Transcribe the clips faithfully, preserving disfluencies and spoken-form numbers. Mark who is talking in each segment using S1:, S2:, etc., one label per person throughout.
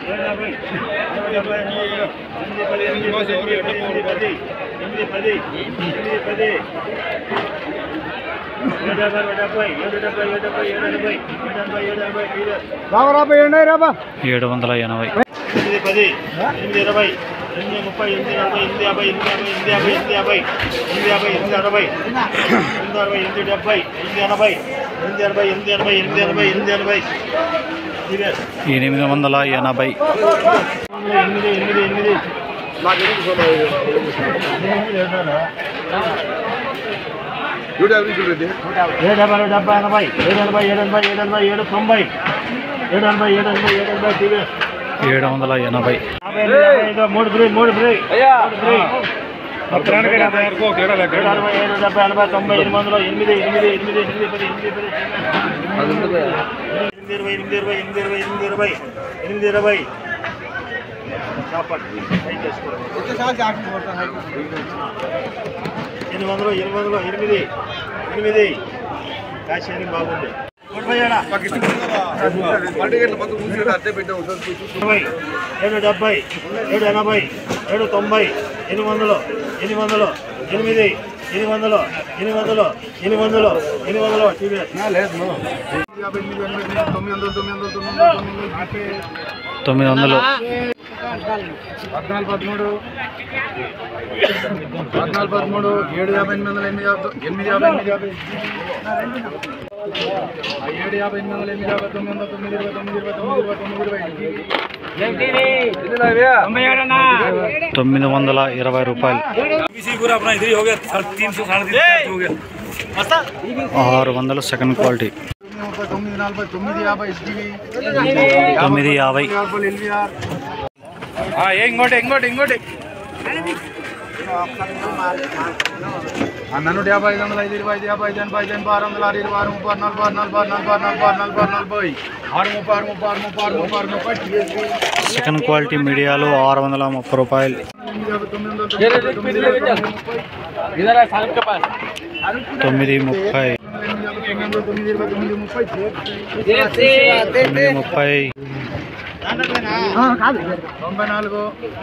S1: ఏడు వందల ఎనభై
S2: పది ఎనిమిది ఇరవై ఎనిమిది ముప్పై ఎనిమిది నలభై ఎనిమిది యాభై ఎనిమిది యాభై ఎనిమిది యాభై ఎనిమిది యాభై ఎనిమిది అరవై ఎనిమిది అరవై ఎనిమిది డెబ్బై ఎనిమిది ఎనభై ఎనిమిది ఎనభై ఎనిమిది ఎనభై ఎనిమిది ఎనభై ఎనిమిది ఎనభై
S1: ఎనిమిది వందల ఎనభై
S2: ఎనిమిది ఎనిమిది ఎనిమిది ఏడు డెబ్బై డెబ్బై ఎనభై ఏడు ఎనభై ఏడు ఎనభై ఏడు ఎనభై ఏడు తొంభై ఏడు ఎనభై ఏడు ఎనభై ఏడు ఎనభై టీవీ
S1: ఏడు వందల ఎనభై
S2: మూడు బ్రీ మూడు బ్రీ అరవై ఏడు డెబ్బై ఎనభై తొంభై ఎనిమిది వందలు ఎనిమిది ఎనిమిది ఎనిమిది ఎనిమిది పది ఎనిమిది పది ఎనిమిది ఇరవై ఎనిమిది ఇరవై ఎనిమిది ఇరవై ఎనిమిది ఇరవై ఎనిమిది ఇరవై ఎనిమిది వందలు ఎనిమిది వందలు ఎనిమిది ఎనిమిది కాశీ బాగుంది ఏడు డెబ్బై ఏడు ఎనభై ఏడు తొంభై ఎనిమిది వందలు ఎనిమిది వందలు ఎనిమిది ఎనిమిది వందలు ఎనిమిది వందలు ఎనిమిది వందలు ఎనిమిది వందలు
S1: తొమ్మిది వందలు
S2: పద్నాలుగు పదమూడు పద్నాలుగు పదమూడు ఏడు యాభై ఎనిమిది వందల ఎనిమిది ఎనిమిది యాభై ఎనిమిది యాభై ఏడు యాభై ఎనిమిది వందల ఎనిమిది యాభై తొమ్మిది వందల తొమ్మిది ఇరవై తొమ్మిది ఇరవై తొమ్మిది ఇరవై తొమ్మిది
S1: తొమ్మిది వందల ఇరవై రూపాయలు ఆరు వందలు సెకండ్ క్వాలిటీ
S2: తొమ్మిది నలభై తొమ్మిది యాభై
S1: తొమ్మిది యాభై
S2: ఇంకోటి ఇంకోటి ఇంకోటి నూట యాభై ఐదు వందల ఐదు ఇరవై ఐదు యాభై ఐదు ఎనభై ఐదు ఎనభై ఆరు వందల ఆరు ఇరవై ఆరు ముప్పై ఆరు నలభై ఆరు నలభై ఆరు నలభై ఆరు నలభై ఆరు నలభై ఆరు ముప్పై ఆరు ముప్పై ఆరు ముప్పై ఆరు ముప్పై ఆరు ముప్పై
S1: సెకండ్ క్వాలిటీ మీడియాలో ఆరు వందల ముప్పై రూపాయలు తొమ్మిది ముప్పై తొమ్మిది ముప్పై
S2: తొంభై నాలుగు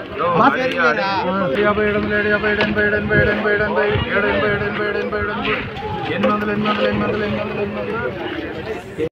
S2: యాభై ఏడు వందల ఏడు యాభై ఏడు ఎనభై ఏడు ఎనభై ఏడు ఎనభై ఏడు ఎనభై ఏడు ఎనభై ఏడు ఎనభై ఏడు ఎనభై ఏడు ఎనిమిది వందల ఎనిమిది వందల ఎనిమిది వందల ఎనిమిది వందల ఎనిమిది వందల